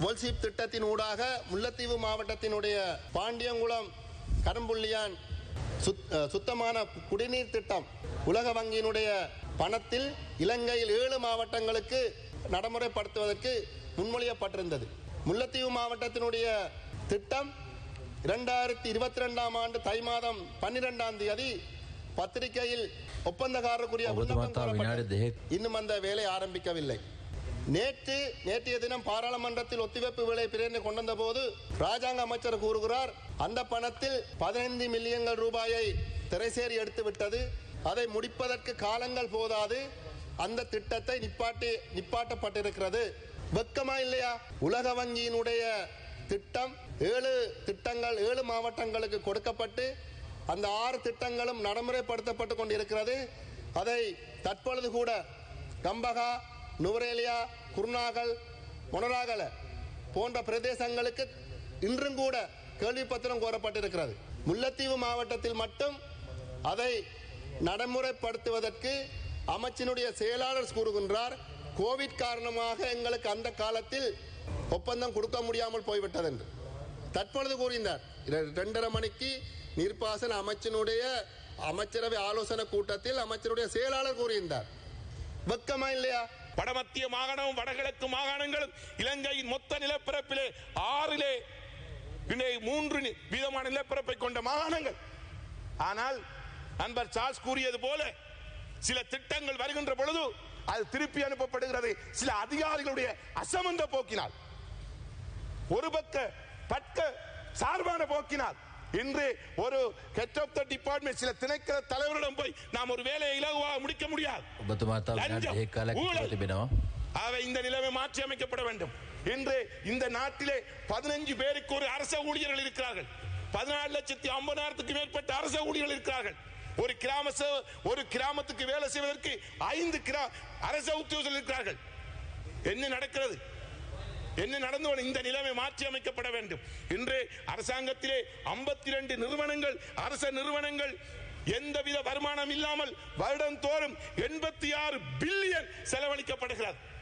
மொல்சீப் திட்டத்தின் ஊடாக முல்லைத்தீவு மாவட்டத்தினுடைய பாண்டியங்குளம் கரும்புள்ளியான் சுத்தமான குடிநீர் திட்டம் உலக வங்கியினுடைய பணத்தில் இலங்கையில் 7 மாவட்டங்களுக்கு நடைமுறைப்படுத்துவதற்கு முன்மொழியப்பட்டிருந்தது. முல்லைத்தீவு மாவட்டத்தினுடைய திட்டம் 2022 ஆண்டு தை மாதம் 12ஆம் தேதி பத்திரிகையில் ஒப்பந்தக்காரருக்குரிய இன்னும் அந்த வேலை ஆரம்பிக்கவில்லை. நேற்றைய தினம் பாராளுமன்றத்தில் ஒத்திவைப்பு வேலை பிரேரணை கொண்டு வந்த போது ராஜாங்க அமைச்சர் கூறுகிறார், அந்த பணத்தில் 15 மில்லியன் ரூபாயை திரைசேரி எடுத்து விட்டது, அதை முடிப்பதற்கு காலங்கள் போதாது, அந்த திட்டத்தை நிப்பாட்டப்பட்டிருக்கிறது. வெக்கமா இல்லையா? உலக வங்கியினுடைய திட்டம் 7 திட்டங்கள் 7 மாவட்டங்களுக்கு கொடுக்கப்பட்டு அந்த 6 திட்டங்களும் நடைமுறைப்படுத்தப்பட்டு கொண்டிருக்கிறது. அதை தற்பொழுது கூட கம்பகா, நுவரேலியா, குருநாகல், மொனராகல போன்ற பிரதேசங்களுக்கு இன்றும் கூட கேள்வி பத்திரம் கோரப்பட்டிருக்கிறது. முல்லைத்தீவு மாவட்டத்தில் மட்டும் அதை நடைமுறைப்படுத்துவதற்கு அமைச்சினுடைய செயலாளர் கூறுகின்றார், கோவிட் காரணமாக எங்களுக்கு அந்த காலத்தில் ஒப்பந்தம் கொடுக்க முடியாமல் போய்விட்டது என்று தற்பொழுது கூறினார். 2:30 மணிக்கு நீர்ப்பாசன அமைச்சினுடைய அமைச்சரவை ஆலோசனை கூட்டத்தில் அமைச்சருடைய செயலாளர் கூறியிருந்தார். வெக்கமா இல்லையா? வடமத்திய மாகாணமும் வடகிழக்கு மாகாணங்களும் இலங்கையின் மொத்த நிலப்பரப்பிலே 6 3 வீதமான நிலப்பரப்பை கொண்ட மாகாணங்கள். ஆனால் நண்பர் சார்ஸ் கூறியது போல சில திட்டங்கள் வருகின்ற பொழுது அது திருப்பி அனுப்பப்படுகிறது சில அதிகாரிகளுடைய அசமந்த போக்கினால், ஒரு பக்க சார்பான போக்கினால். இன்று ஒரு ஹெட் ஆஃப் தி டிபார்ட்மெண்ட் சில திணைக்கள தலைவரிடம் போய் நாம் ஒரு வேலையை இலகுவாக முடிக்க முடியாது. அவை இந்த நிலைமை மாற்றி அமைக்கப்பட வேண்டும். இன்று இந்த நாட்டிலே 15 பேருக்கு ஒரு அரச ஊழியர்கள் இருக்கிறார்கள். 14,50,000 மேற்பட்ட அரச ஊழியர்கள் இருக்கிறார்கள். ஒரு கிராமத்துக்கு வேலை செய்வதற்கு 5 அரச உத்தியோகர்கள் இருக்கிறார்கள். என்ன நடக்கிறது? என்ன நடந்து? இந்த நிலைமை மாற்றி அமைக்கப்பட வேண்டும். இன்று அரசாங்கத்திலே 52 நிறுவனங்கள், அரச நிறுவனங்கள் எந்தவித வருமானம் இல்லாமல் வருடம் தோறும் 86 பில்லியன் செலவழிக்கப்படுகிறது.